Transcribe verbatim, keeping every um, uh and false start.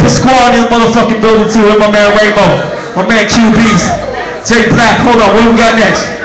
squad in this motherfucking building too. With my man Rainbow, my man Q B's, Jay Black. Hold on, what we got next?